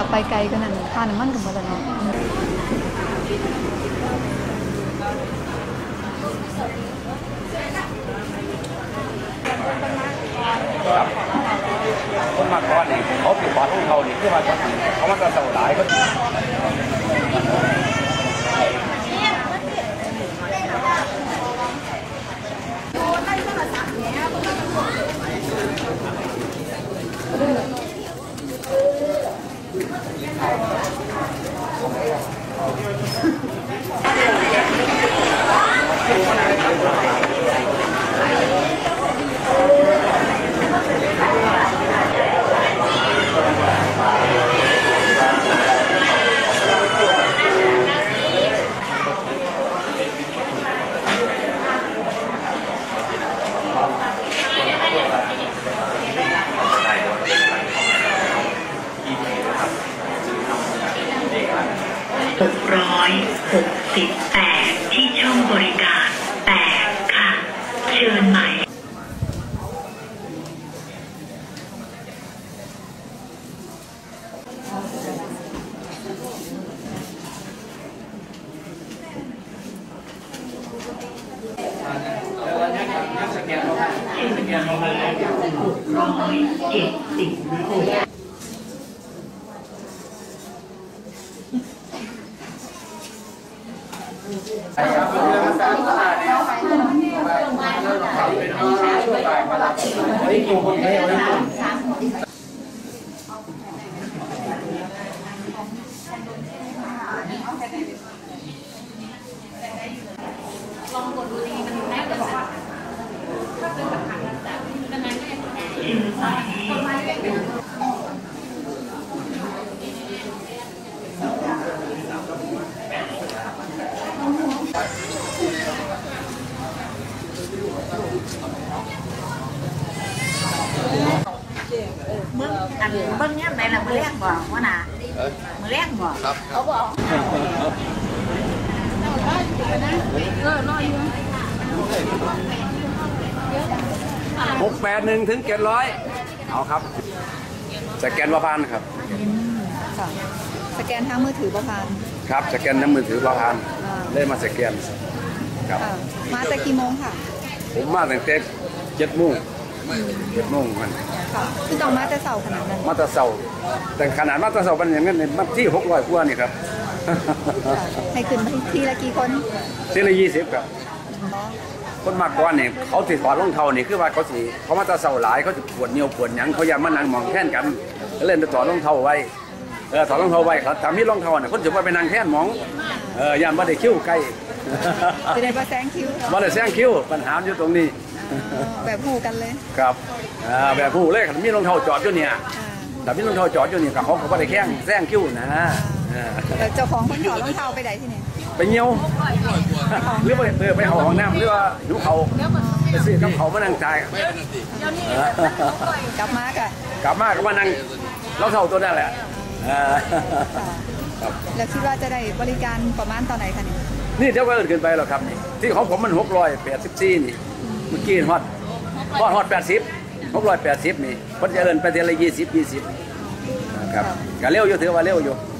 ถ้าไปไกลก็นั่นค่าน้ำมันก็หมดแล้วเนาะคนมาก่อนนี่เขาปิดบ้านของเขานี่คือมาเขามาจะเสาหลายเขา 668ที่ช่องบริการ8ค่ะเชิญหมาย670 ลองกดดูดีมันแม่ก็จะถ้าเป็นแบบหันแต่ดังนั้นก็ยังแน่ต้นไม้แบบนี้มึงอันเบิ้งเนี้ยไหนล่ะมือแรกบอกว่าน่ะมือแรกบอกเขาบอก 681 ถึง 700เอาครับสแกนว่าพันครับค่ะสแกนทางมือถือประพานครับสแกนน้ำมือถือว่าพันเลยมาสแกนครับมาแต่กี่โมงค่ะผมมาตั้งแต่7 โมงมันค่ะคือต้องมาแต่เสาขนาดนั้นมาแต่เสาแต่ขนาดมาแต่เสาเป็นอย่างนั้นมาที่600 กว่านี่ครับให้ขึ้นทีละกี่คนทีละ20ครับคนมากกว่านี่เขาติดถอดรองเท้านี่คือว่าเขามาแต่เสาหลายเขาจะปวดเหนียวปวดหยังเขาอยากมานั่งมองแท่นกันเล่นถอดรองเท้าไว้ถอดรองเท้าไว้ครับถ้ามีรองเท้าเนี่ยคนจะว่าไปนั่งแท่นมองยามว่าได้คิ้วใกล้จะได้มาแซงคิ้วว่าได้แซงคิ้วปัญหาอยู่ตรงนี้แบบหูกันเลยครับแบบหูเลยมีรองเท้าจอดอยู่เนี่ยแต่มีรองเท้าจอดอยู่เนี่ยกับเขาว่าได้แซงคิ้วนะเจ้าของคนถอดรองเท้าไปไหนที่นี่ไปเงี้ยวหรือไปห้องน้ำหรือว่าหิวเขาไปซื้อกับเขามานั่งจ่ายกลับมาก็มานั่งรองเท้าตัวนั่นแหละแล้วคิดว่าจะได้บริการประมาณตอนไหนคะนี่เท่ากันเกินไปหรอครับนี่ที่ของผมมัน684นี่เมื่อกี้ฮอต80 680นี่มันจะเดินไปเดือนละ20ครับก็เร็วอยู่ถือว่าเร็วอยู่